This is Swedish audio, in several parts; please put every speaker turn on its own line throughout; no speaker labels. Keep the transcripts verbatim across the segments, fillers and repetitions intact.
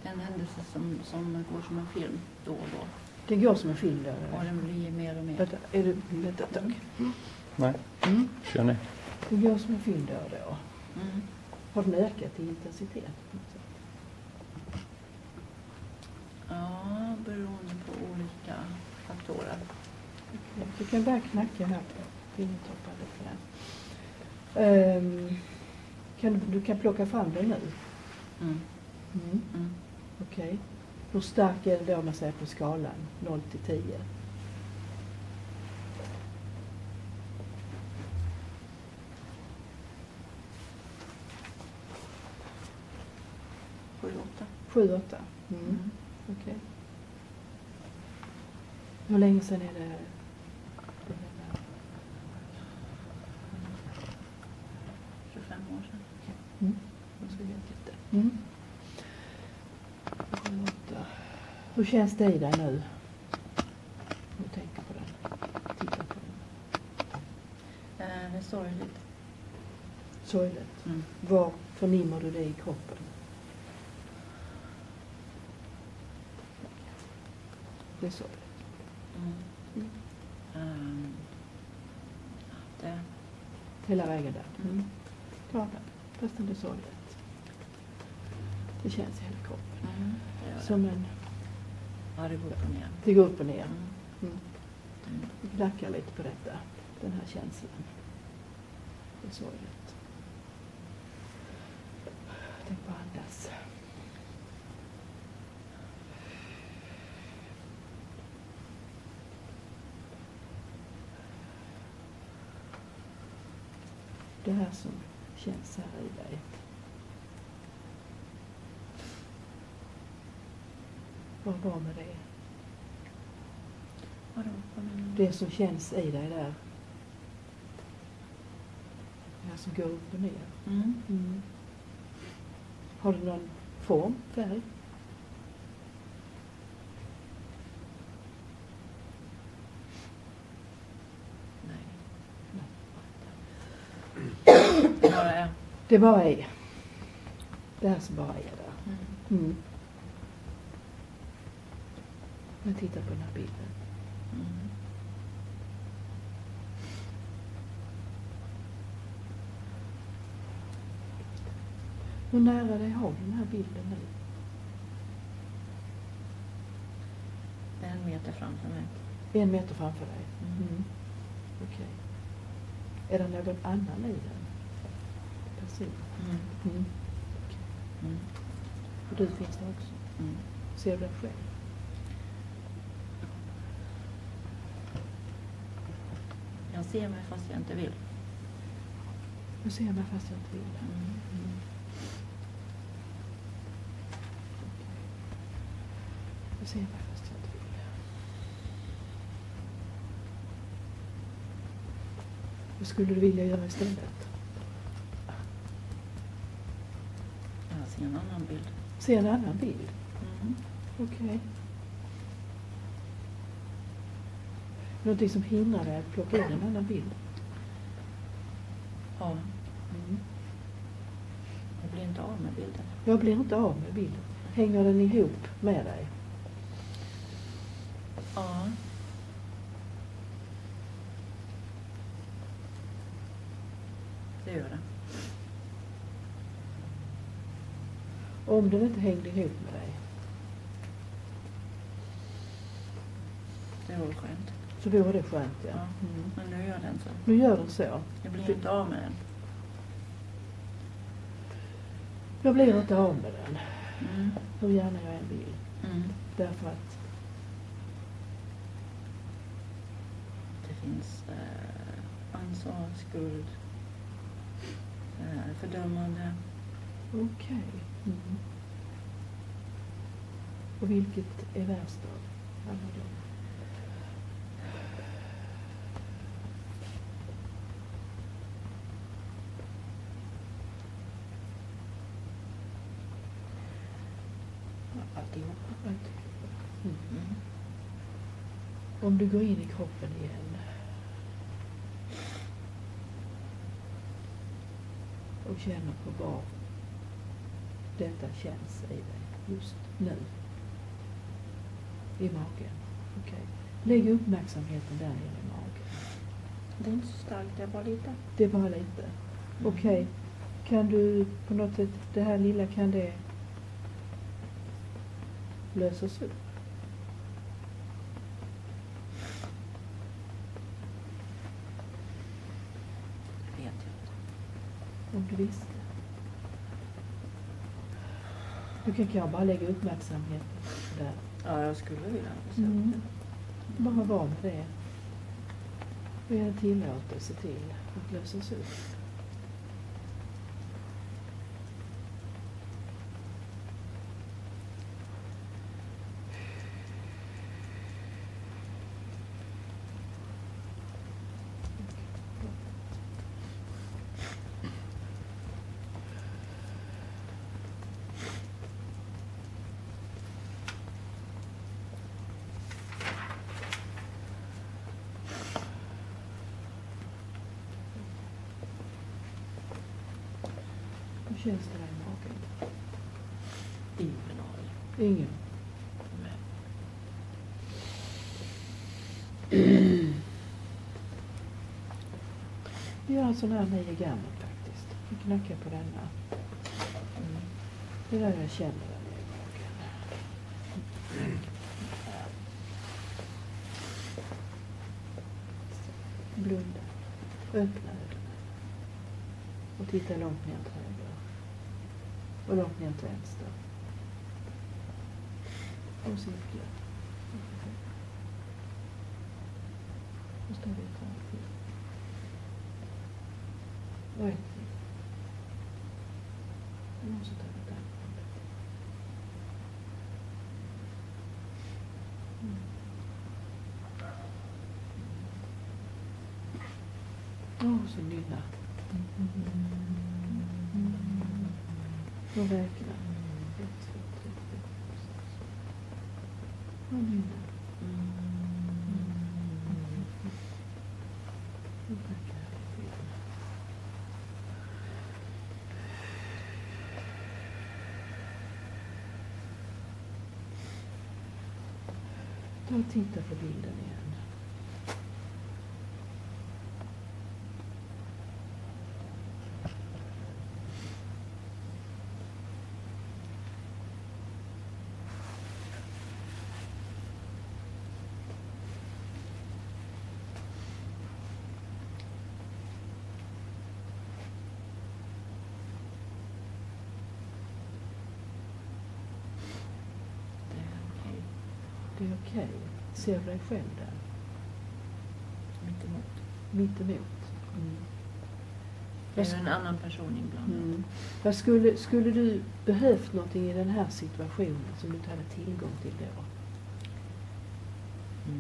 en händelse som, som går som en film då och då.
Det går som en film då?
Ja, den blir mer och mer.
Vänta, är det, vänta ett tag.
Mm. Nej,
Mm.
kör ni.
Det går som en film då och då.
Mm.
Har den ökat i intensitet?
Ja, beroende på olika faktorer.
Okay. Du kan bara knacka här på fingertoppen lite grann. Um, kan du, du kan plocka fram den nu?
Mm.
Mm.
Mm.
Okej. Okay. Hur stark är det då om man säger på skalan noll till tio?
sju åtta.
sju åtta. Mm.
Mm.
Okej. Okay. Hur länge sedan är det?
tjugofem år sedan.
Mm.
Jag ska veta det.
Mm. sju åtta. Hur känns det i dig nu? Du tänker på den. Titta på den.
Eh, det är sorgligt.
Sorgligt.
Mm.
Var förnimmer du det i kroppen? Det är sorgligt.
Mm.
Mm.
Um, det,
Hela vägen där. Mm. Klart det. Fastän det är sorgligt. Det känns i hela kroppen.
mm, det gör det.
Som en...
Ja, det går upp och ner.
Det går upp och ner.
Mm.
Mm.
Mm.
Vi knackar lite på detta. Den här känslan. Det är sorgligt. Tänk på andas. Det här som känns här i dig. Vad var med det?
Vadå? Vad menar du?
Det som känns i dig där. Det här som går upp och ner.
Mm.
Mm. Har du någon form, färg?
Nej.
Nej.
Det bara är.
Det bara är. Det här som bara är där.
Mm.
Mm. Jag tittar på den här bilden.
Mm.
Hur nära dig har du den här bilden nu?
En meter framför mig.
En meter framför dig?
Mm.
Mm. Okej. Är det någon annan i den? Person?
Mm.
Mm.
Mm.
Och du finns där också?
Mm.
Ser du dig själv?
Jag ser mig fast jag inte vill.
Du ser mig fast jag inte vill.
Mm.
Mm. Du ser mig fast jag inte vill. Vad skulle du vilja göra istället?
Jag ser en annan bild.
Se en annan bild?
Mm.
Okej. Okay. Någonting som hindrar dig att plocka in en annan bild?
Ja,
Mm.
jag blir inte av med bilden.
Jag blir inte av med bilden. Hänger den ihop med dig?
Ja. Det gör det.
Om den inte hängde ihop med dig,
Det vore skönt.
så vore det skönt, ja.
Ja.
Mm.
Men nu gör den så.
Nu gör den så.
Jag blir inte av med den.
Jag blir inte av med den,
Mm.
hur gärna jag än vill.
Mm.
Därför att
Det finns eh, ansvar, skuld, eh, fördömande.
okej. Mm. Och vilket är värst av alla dem?
Alltihopa.
Mm.
Mm.
Om du går in i kroppen igen och känner på var detta känns i dig. just nu. I magen. Okej. Lägg uppmärksamheten där nere i magen.
Det är inte så starkt, det är bara lite.
Det är bara lite. Okej. Kan du på något sätt, det här lilla, kan det lösas upp?
Det vet jag inte.
Om du visste. Du kan kanske bara lägga uppmärksamheten där.
Ja, jag skulle vilja se
Mm.
det.
Bara vara med det. Och ge tillåtelse till att lösas upp. Hur känns det där i magen?
Ingen aning.
Ingen.
Nej.
Vi gör en sån här nio gammal faktiskt. Vi knackar på denna.
Mm.
Det är där jag känner den i magen. Blunda. Öppna ögonen. Och titta långt ner till höger. Och långt ner till vänster. Och cirkla. Och står vi ett tag till. Och ett till. Och så tar vi ett andetag. Mm. Och så nynna. Och räkna. Ett, två, tre, fyra, fem, sex. Och nynna. Och räkna lite grann. Ta och titta på bilden igen.
Det är okej.
Det är okej. Ser du dig själv där?
Mitt emot.
Mitt emot. Mm.
Det är ju en annan person inblandad.
Mm. Vad skulle, skulle du behövt någonting i den här situationen som du inte hade tillgång till då?
Mm.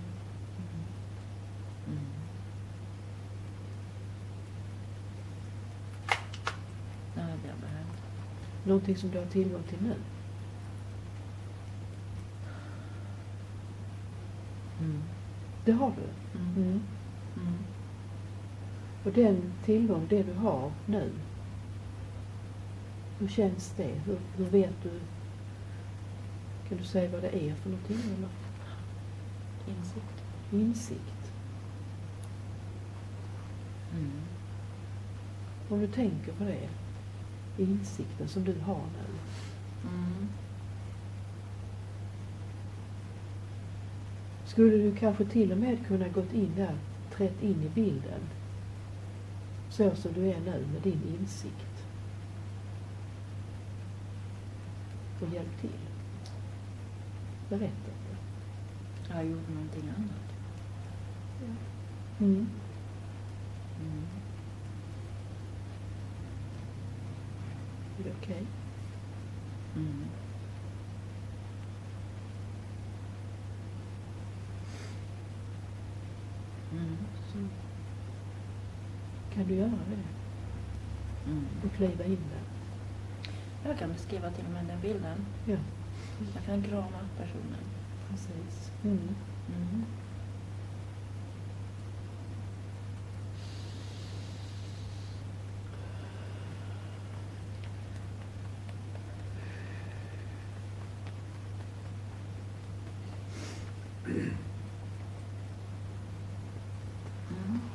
Mm. Det hade jag behövt.
Någonting som du har tillgång till nu?
Mm.
Det har du?
Mm.
Mm.
Mm.
Och den tillgång, det du har nu, hur känns det? Hur, hur vet du? Kan du säga vad det är för någonting? Eller?
Insikt.
Insikt.
Mm.
Om du tänker på det, insikten som du har nu.
Mm.
Skulle du kanske till och med kunna gått in där, trätt in i bilden, så som du är nu med din insikt, och hjälpt till? Berätta inte.
Jag gjorde någonting annat.
Mm.
Mm.
Är det okej?
Mm. Mm.
Så kan du göra det
Mm.
och kliva in där.
Jag kan beskriva till och med den bilden.
Ja,
Jag kan krama personen.
precis. Mm.
Mm.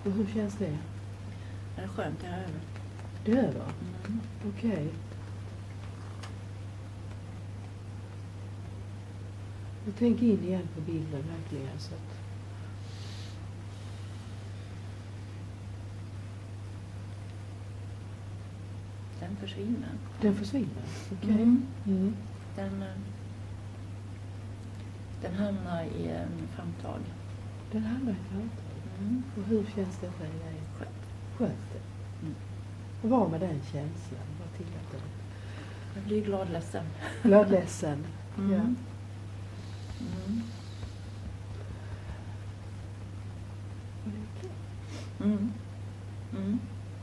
Och hur känns det?
Det är skönt, det är över.
Det är över?
Mm.
Okej. Jag tänker in igen på bilden verkligen. Så att...
Den försvinner.
Den försvinner? Okej.
Mm.
Mm.
Den, eh, den hamnar i en famntag.
Den hamnar i ett handtag.
Mm.
Och hur känns detta i dig?
Skönt.
Skönt det.
Mm.
Och vad med den känslan? Vad tillåter det?
Jag blir glad ledsen.
Glad ledsen.
Mm.
Ja.
Mm.
Och lycklig.
Mm. Mm.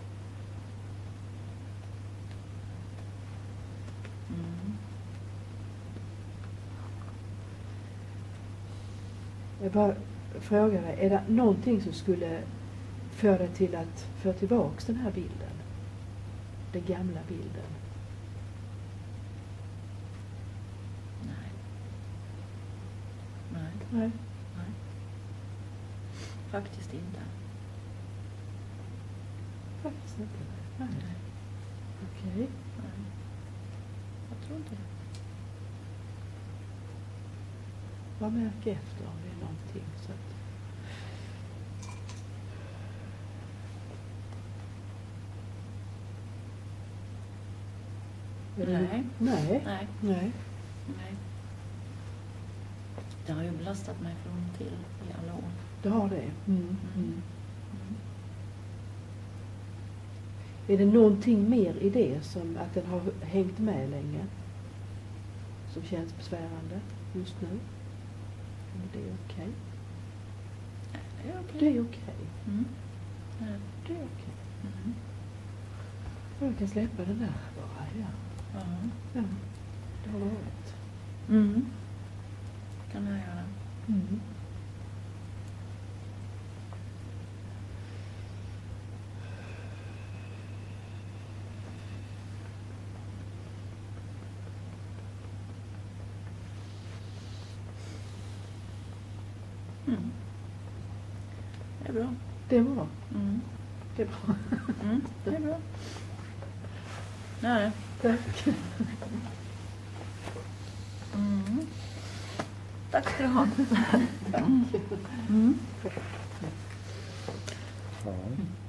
Mm.
Jag bara frågar dig, är det någonting som skulle få dig till att få tillbaks den här bilden? Den gamla bilden?
Nej. Nej.
Nej.
Nej. Faktiskt inte.
Faktiskt inte. Nej.
Nej.
Okej.
Nej. Jag tror inte det.
Bara märk efter om det är någonting. Så att... Är det-
Nej.
Nej.
Nej.
Nej.
Nej. Det har ju belastat mig från och till i alla år.
Det har det. Mm.
Mm.
Mm.
Mm.
Är det någonting mer i det som att den har hängt med länge? Som känns besvärande just nu? Eller det är okej?
Nej, det är okej.
Det är okej.
Mm. Ja.
Det är okej.
Mm.
Och jag kan släppa den där bara. Ja.
Ja.
Ja. Det har varit.
Mm. Kan jag göra.
Mm.
Mm. Det är bra.
Det är bra.
Mm.
Det är bra.
Mm. Det är bra. Nej.
Tack.
Mm. Tack ska du ha. Mm. Mm.
Ja.